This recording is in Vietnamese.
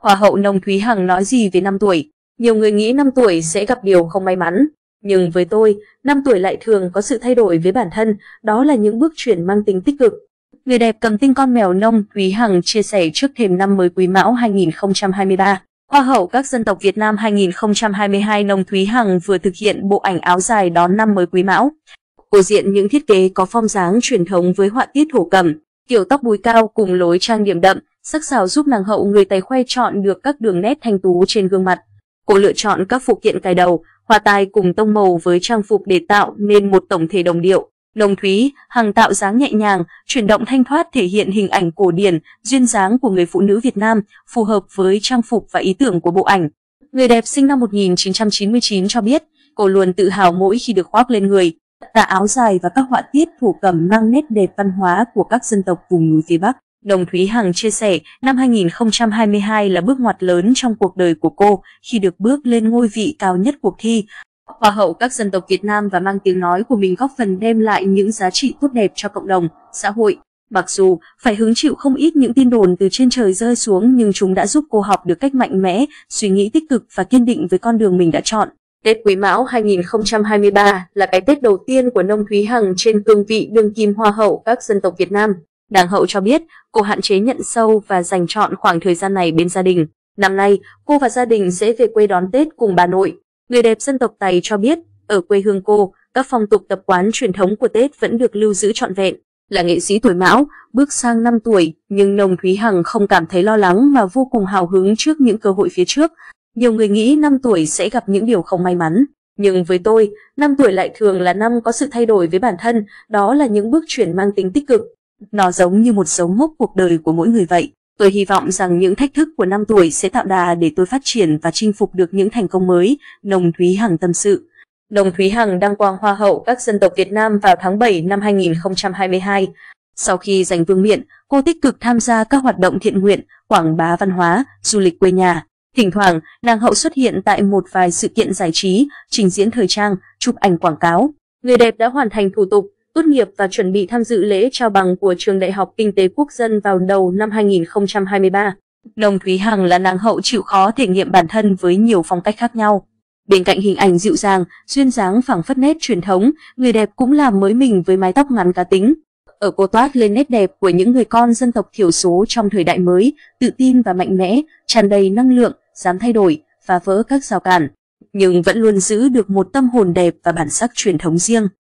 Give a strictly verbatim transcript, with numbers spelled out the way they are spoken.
Hoa hậu Nông Thúy Hằng nói gì về năm tuổi? Nhiều người nghĩ năm tuổi sẽ gặp điều không may mắn. Nhưng với tôi, năm tuổi lại thường có sự thay đổi với bản thân, đó là những bước chuyển mang tính tích cực. Người đẹp cầm tinh con mèo Nông Thúy Hằng chia sẻ trước thềm năm mới Quý Mão hai nghìn không trăm hai mươi ba. Hoa hậu các dân tộc Việt Nam hai nghìn không trăm hai mươi hai Nông Thúy Hằng vừa thực hiện bộ ảnh áo dài đón năm mới Quý Mão. Cô diện những thiết kế có form dáng truyền thống với họa tiết thổ cẩm, kiểu tóc búi cao cùng lối trang điểm đậm, sắc sảo giúp nàng hậu người Tày khoe trọn được các đường nét thanh tú trên gương mặt. Cô lựa chọn các phụ kiện cài đầu, hoa tai cùng tông màu với trang phục để tạo nên một tổng thể đồng điệu. Nông Thúy Hằng tạo dáng nhẹ nhàng, chuyển động thanh thoát thể hiện hình ảnh cổ điển, duyên dáng của người phụ nữ Việt Nam, phù hợp với trang phục và ý tưởng của bộ ảnh. Người đẹp sinh năm một nghìn chín trăm chín mươi chín cho biết, cô luôn tự hào mỗi khi được khoác lên người tà áo dài và các họa tiết thổ cẩm mang nét đẹp văn hóa của các dân tộc vùng núi phía Bắc. Nông Thúy Hằng chia sẻ, năm hai nghìn không trăm hai mươi hai là bước ngoặt lớn trong cuộc đời của cô khi được bước lên ngôi vị cao nhất cuộc thi. Hoa hậu các dân tộc Việt Nam và mang tiếng nói của mình góp phần đem lại những giá trị tốt đẹp cho cộng đồng, xã hội. Mặc dù phải hứng chịu không ít những tin đồn từ trên trời rơi xuống nhưng chúng đã giúp cô học được cách mạnh mẽ, suy nghĩ tích cực và kiên định với con đường mình đã chọn. Tết Quý Mão hai nghìn không trăm hai mươi ba là cái Tết đầu tiên của Nông Thúy Hằng trên cương vị đương kim Hoa hậu các dân tộc Việt Nam. Nàng hậu cho biết, cô hạn chế nhận sâu và dành trọn khoảng thời gian này bên gia đình. Năm nay, cô và gia đình sẽ về quê đón Tết cùng bà nội. Người đẹp dân tộc Tày cho biết, ở quê hương cô, các phong tục tập quán truyền thống của Tết vẫn được lưu giữ trọn vẹn. Là nghệ sĩ tuổi Mão, bước sang năm tuổi, nhưng Nông Thúy Hằng không cảm thấy lo lắng mà vô cùng hào hứng trước những cơ hội phía trước. Nhiều người nghĩ năm tuổi sẽ gặp những điều không may mắn. Nhưng với tôi, năm tuổi lại thường là năm có sự thay đổi với bản thân, đó là những bước chuyển mang tính tích cực. Nó giống như một dấu mốc cuộc đời của mỗi người vậy. Tôi hy vọng rằng những thách thức của năm tuổi sẽ tạo đà để tôi phát triển và chinh phục được những thành công mới, Nông Thúy Hằng tâm sự. Nông Thúy Hằng đăng quang Hoa hậu các dân tộc Việt Nam vào tháng bảy năm hai nghìn không trăm hai mươi hai. Sau khi giành vương miện, cô tích cực tham gia các hoạt động thiện nguyện, quảng bá văn hóa, du lịch quê nhà. Thỉnh thoảng, nàng hậu xuất hiện tại một vài sự kiện giải trí, trình diễn thời trang, chụp ảnh quảng cáo. Người đẹp đã hoàn thành thủ tục tốt nghiệp và chuẩn bị tham dự lễ trao bằng của Trường Đại học Kinh tế Quốc dân vào đầu năm hai nghìn không trăm hai mươi ba. Nông Thúy Hằng là nàng hậu chịu khó thể nghiệm bản thân với nhiều phong cách khác nhau. Bên cạnh hình ảnh dịu dàng, duyên dáng phảng phất nét truyền thống, người đẹp cũng làm mới mình với mái tóc ngắn cá tính. Ở cô toát lên nét đẹp của những người con dân tộc thiểu số trong thời đại mới, tự tin và mạnh mẽ, tràn đầy năng lượng, dám thay đổi, phá vỡ các rào cản, nhưng vẫn luôn giữ được một tâm hồn đẹp và bản sắc truyền thống riêng.